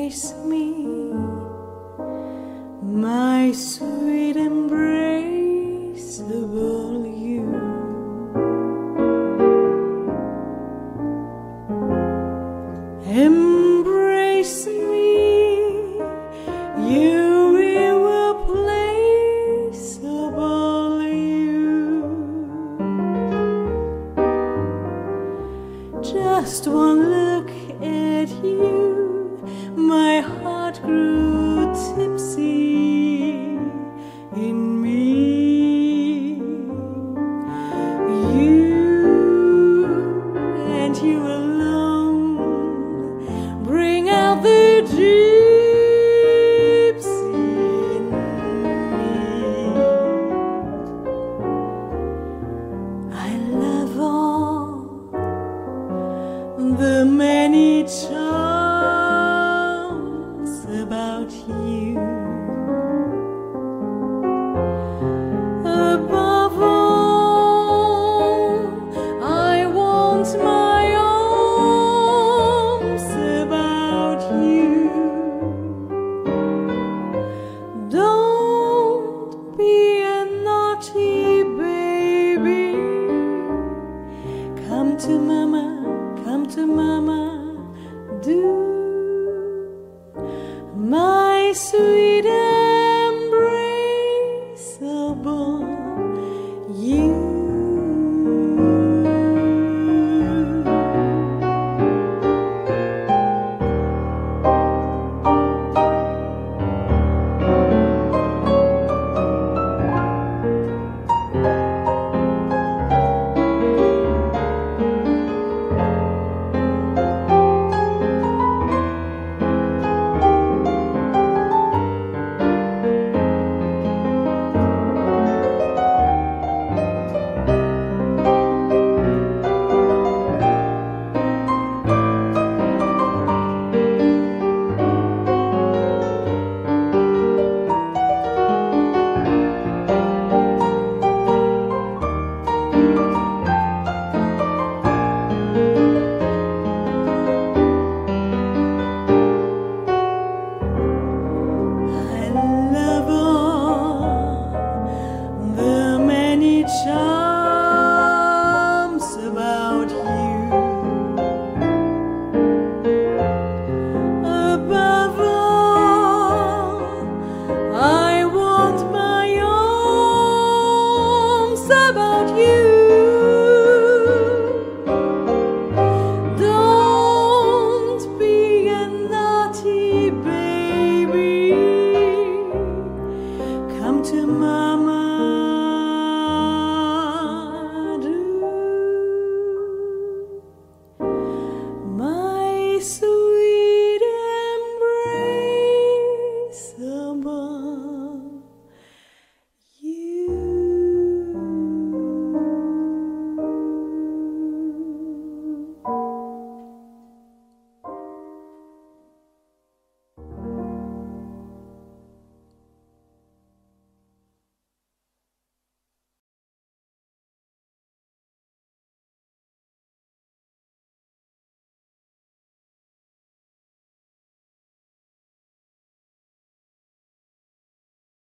embrace me, my sweet embraceable you. Embrace me, you irreplaceable you. Just one look at you, my heart grew tipsy in me. You and you alone bring out the gypsy in me. I love all the many charms about you. Above all, I want my arms about you. Don't be a naughty baby. Come to mama, do. My sweet